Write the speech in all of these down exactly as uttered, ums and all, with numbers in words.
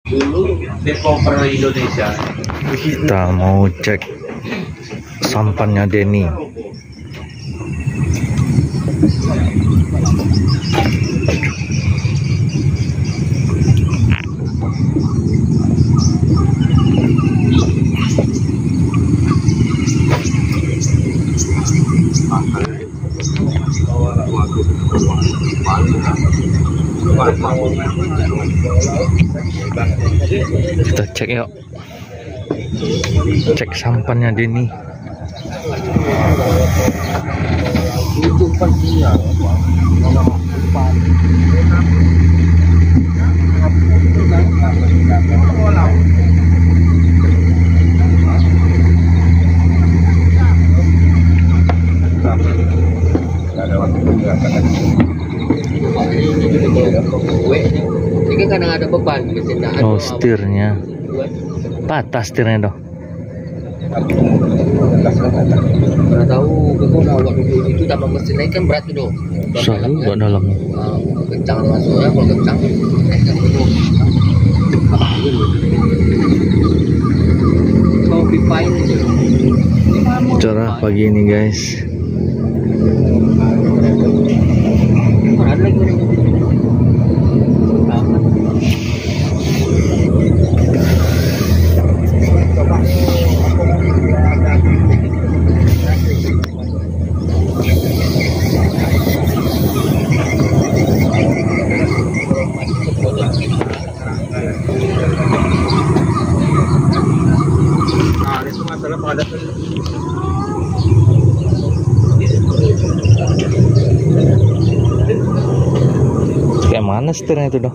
Dulu developer Indonesia. Kita mau cek sampannya Denny. Kita cek yuk, cek sampannya Denny. Ini kadang ada beban. Oh, setirnya patah, setirnya dong. Karena tahu kalau awak duduk itu tambah mesin naik kan berat tuh. Selalu buat dalamnya. Kencang masuknya, kalau kencang naikkan itu. Mau pipain aja. Cerah pagi ini guys. Ada lagi orang. Nah, itu masalah pada Kayak mana setirnya itu dong?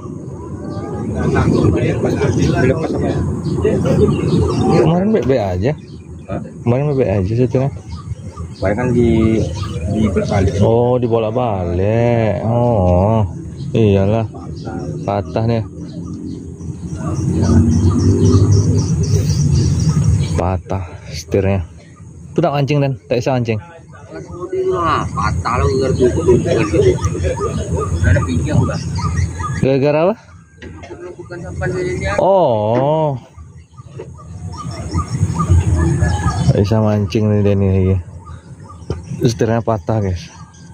Kemarin baik-baik aja. Kemarin baik-baik aja setirnya. Baik kan di di berbalik. Oh, dibolak-balik. Oh, iyalah. Patah nih. Patah setirnya. Itu tak mancing dan tak bisa mancing. patah lo ngerti itu. Ada pinjam udah. Gara-gara apa? Bukan sampan ini. Oh, tak bisa mancing nih Denny lagi. Setirnya patah guys.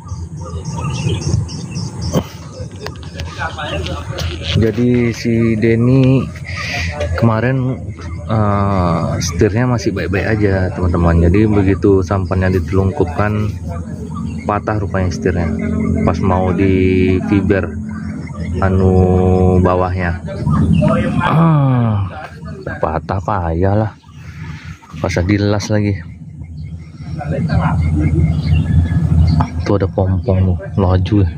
Jadi si Denny kemarin uh, setirnya masih baik-baik aja teman-teman. Jadi begitu sampannya ditelungkupkan patah rupanya setirnya. Pas mau di fiber anu bawahnya, ah, patah payah lah. Pas dilas lagi. Tuh ada pompong tuh, laju ya.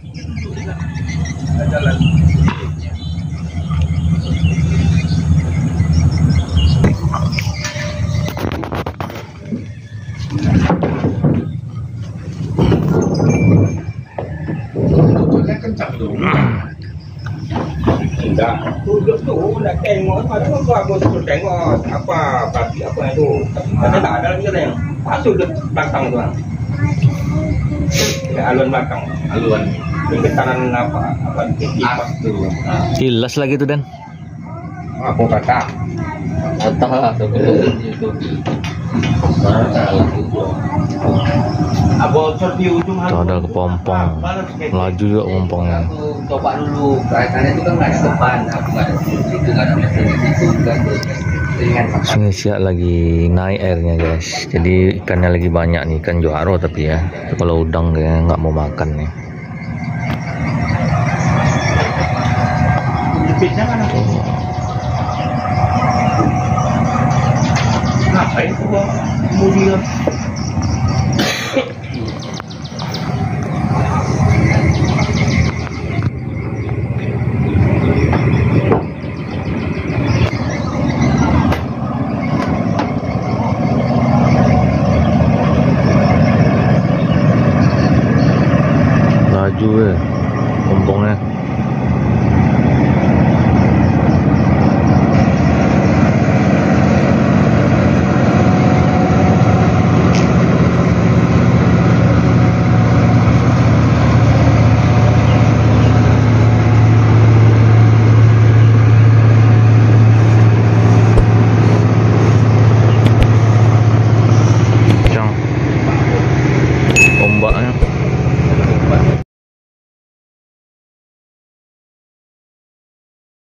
Enggak, tujuh tuh udah tengok, aduh aku suruh tengok apa pasti apa itu, tapi tak ada lagi yang masuk ke belakang tuh, ya aluan belakang, aluan ke kanan apa apa kipas tuh, Hilas lagi tuh Dan. aku kata, Patah sebelum itu. bocor di ujung Tuh ada kepompong, laju juga pompongnya. Aku coba dulu, karena itu kan nggak ada depan, aku nggak ada itu nggak ada mesin itu kan. Sungai Siak lagi naik airnya guys. Jadi ikannya lagi banyak nih, ikan juaro tapi ya. Kalau udang kayaknya nggak mau makan nih. jepitnya kan aku, ngapain tuh mobil? Laju ya pompongnya. ombaknya.